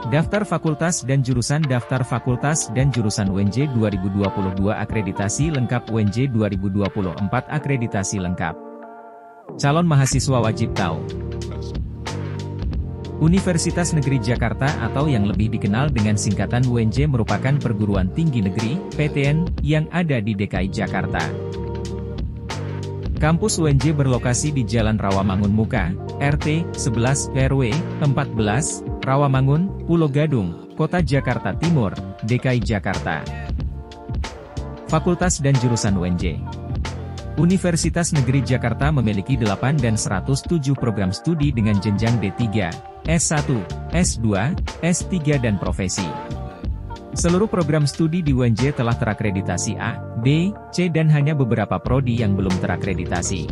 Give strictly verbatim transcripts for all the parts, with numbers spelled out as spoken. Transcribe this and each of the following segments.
Daftar Fakultas dan Jurusan. Daftar Fakultas dan Jurusan U N J dua ribu dua puluh dua akreditasi lengkap. U N J dua ribu dua puluh empat akreditasi lengkap. Calon mahasiswa wajib tahu. Universitas Negeri Jakarta atau yang lebih dikenal dengan singkatan U N J merupakan perguruan tinggi negeri, P T N, yang ada di D K I Jakarta. Kampus U N J berlokasi di Jalan Rawamangun Muka, R T sebelas R W empat belas, Rawamangun, Pulau Gadung, Kota Jakarta Timur, D K I Jakarta. Fakultas dan Jurusan U N J. Universitas Negeri Jakarta memiliki delapan dan seratus tujuh program studi dengan jenjang D tiga, S satu, S dua, S tiga dan profesi. Seluruh program studi di U N J telah terakreditasi A, B, C dan hanya beberapa prodi yang belum terakreditasi.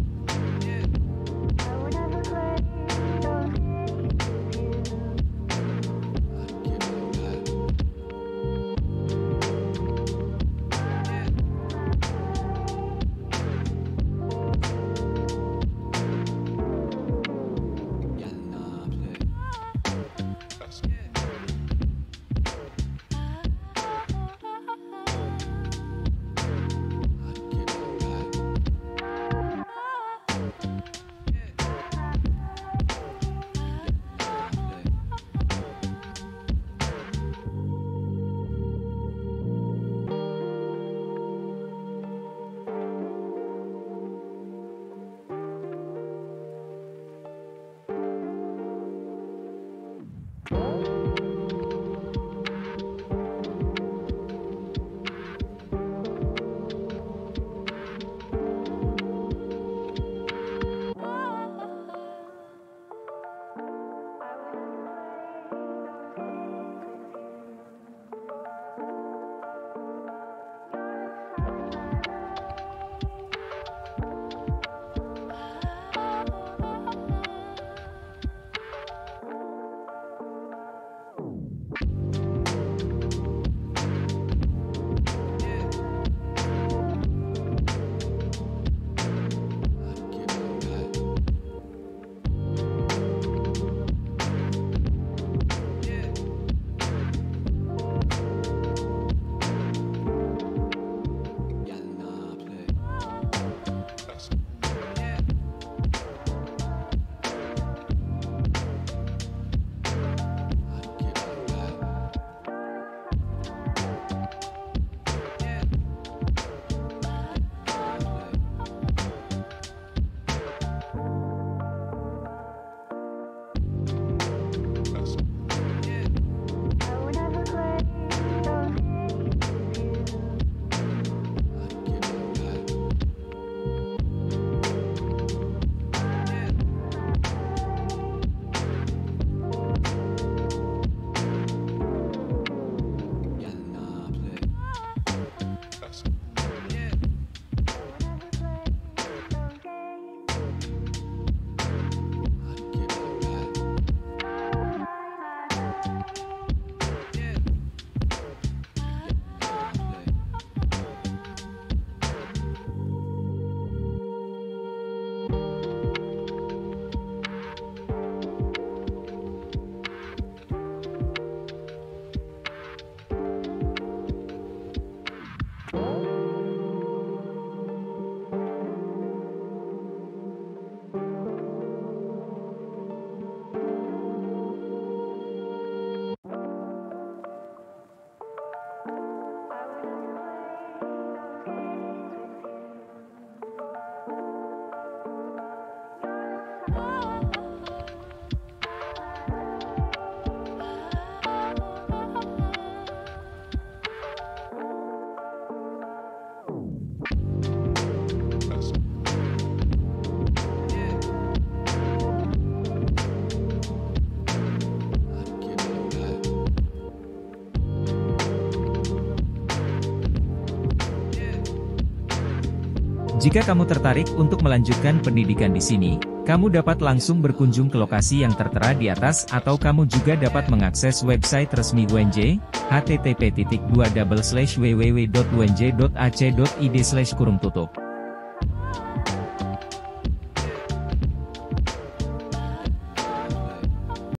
Jika kamu tertarik untuk melanjutkan pendidikan di sini, kamu dapat langsung berkunjung ke lokasi yang tertera di atas atau kamu juga dapat mengakses website resmi U N J, h t t p titik dua slash w w w titik u n j titik a c titik i d slash kurung tutup.